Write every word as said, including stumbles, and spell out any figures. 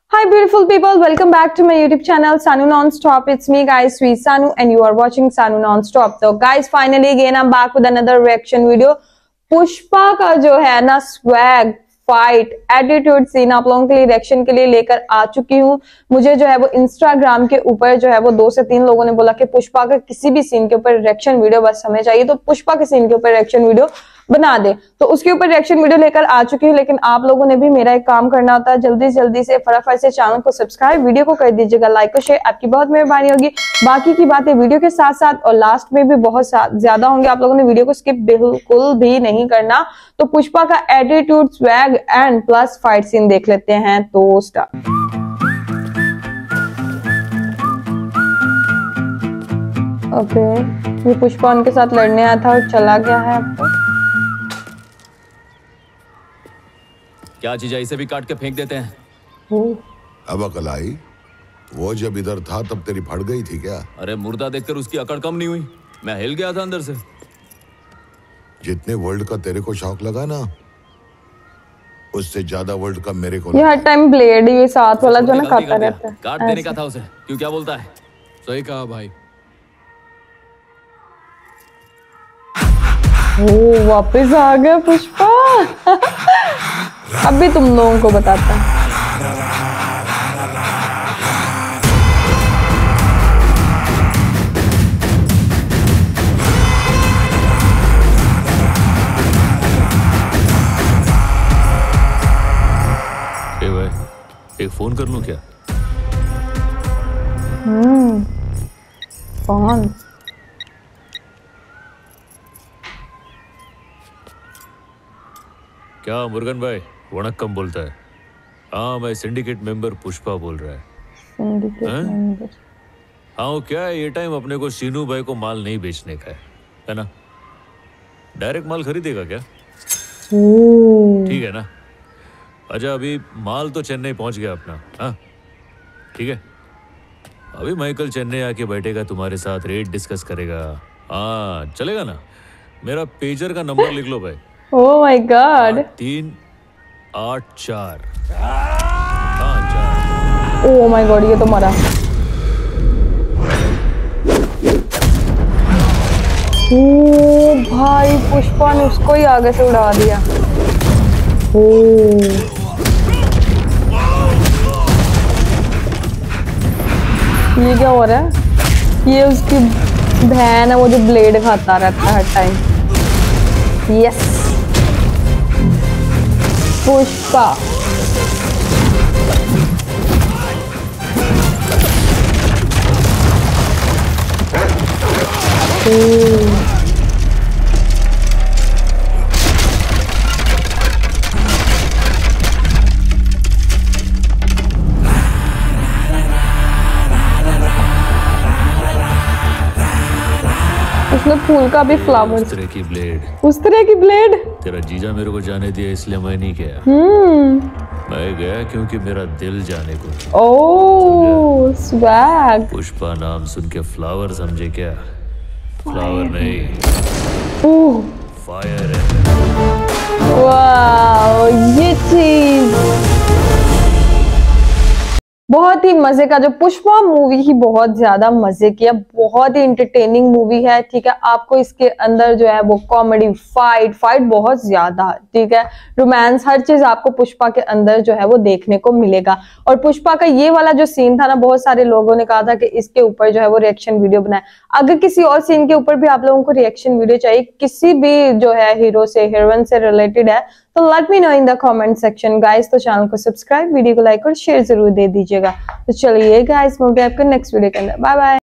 Hi beautiful people, welcome back to my YouTube channel Sanu Non-Stop. It's me guys, Sweet Sanu, and you are watching Sanu Non-Stop. So guys, finally again I'm back with another reaction video. Pushpa का जो है ना swag, fight, attitude scene आप लोगों के लिए reaction के लिए लेकर आ चुकी हूँ। मुझे जो है वो इंस्टाग्राम के ऊपर जो है वो दो से तीन लोगों ने बोला कि पुष्पा का किसी भी सीन के ऊपर रिएक्शन वीडियो बस हमें चाहिए, तो पुष्पा के सीन के ऊपर रिएक्शन वीडियो बना दे। तो उसके ऊपर रिएक्शन वीडियो लेकर आ चुकी हूँ, लेकिन आप लोगों ने भी मेरा एक काम करना होता है, जल्दी जल्दी से फटाफट से चैनल को सब्सक्राइब, वीडियो को कर दीजिएगा लाइक और शेयर, आपकी बहुत मेहरबानी होगी। बाकी की बातें वीडियो के साथ साथ और लास्ट में भी बहुत ज्यादा होंगे, आप लोगों ने वीडियो को स्किप बिल्कुल भी नहीं करना। तो पुष्पा का attitude, swag and plus fight scene देख लेते हैं। तो स्टार्ट। ओके, ये पुष्पा उनके साथ लड़ने आया था और चला गया है। अब तो क्या चीज है, इसे भी काट के फेंक देते हैं। अब अकल आई, वो जब इधर था तब तेरी फट गई थी क्या? अरे मुर्दा देखकर उसकी अकड़ कम नहीं हुई, मैं हिल गया था अंदर से। जितने वर्ल्ड का तेरे को शौक लगा ना, उससे ज्यादा वर्ल्ड का मेरे को। ये हर टाइम ब्लेड ये साथ वाला जो ना खाता रहता है, काट देने का था उसे। क्यों, क्या बोलता है? सही कहा भाई। ओ वापस आ गया पुष्पा। अब भी तुम लोगों को बताता है। ए भाई, एक फोन कर लूं क्या? हम्म फोन क्या मुर्गन भाई वणक्कम बोलता है? हाँ, मैं सिंडिकेट मेंबर पुष्पा बोल रहा है। Syndicate member? हाँ, क्या है, ये टाइम अपने को शीनू भाई को माल नहीं बेचने का है, है ना? डायरेक्ट माल खरीदेगा क्या? ठीक है ना? अच्छा, अभी माल तो चेन्नई पहुंच गया अपना। हाँ ठीक है, अभी माइकल चेन्नई आके बैठेगा, तुम्हारे साथ रेट डिस्कस करेगा। हाँ चलेगा ना? मेरा पेजर का नंबर लिख लो भाई। Oh my god. तीन आठ चार हाँ चार। ओह माय गॉड, ये तो मरा। ओ भाई, पुष्पा ने उसको ही आगे से उड़ा दिया। ओ ये क्या हो रहा है? ये उसकी बहन है, वो जो ब्लेड खाता रहता है हर टाइम। यस पुष्पा। उसने फूल का भी फ्लावर। उस तरह की ब्लेड, उस तरह की ब्लेड तेरा जीजा मेरे को जाने दिया, इसलिए मैं नहीं गया। हम्म मैं गया क्योंकि मेरा दिल जाने को। ओह स्वैग। पुष्पा नाम सुन के फ्लावर समझे क्या? फ्लावर नहीं, ओह फायर है। वाओ, ये चीज बहुत ही मजे का। जो पुष्पा मूवी ही बहुत ज्यादा मजे की है, बहुत ही इंटरटेनिंग मूवी है। ठीक है, आपको इसके अंदर जो है वो कॉमेडी, फाइट फाइट बहुत ज्यादा, ठीक है, रोमांस, हर चीज आपको पुष्पा के अंदर जो है वो देखने को मिलेगा। और पुष्पा का ये वाला जो सीन था ना, बहुत सारे लोगों ने कहा था कि इसके ऊपर जो है वो रिएक्शन वीडियो बनाए। अगर किसी और सीन के ऊपर भी आप लोगों को रिएक्शन वीडियो चाहिए, किसी भी जो है हीरो से, हीरोइन से रिलेटेड है, तो let me know in the comment section guys. तो चैनल को सब्सक्राइब, वीडियो को लाइक और शेयर जरूर दे दीजिएगा। तो चलिए गाइस, मिलते हैं आपको नेक्स्ट वीडियो के अंदर। Bye bye.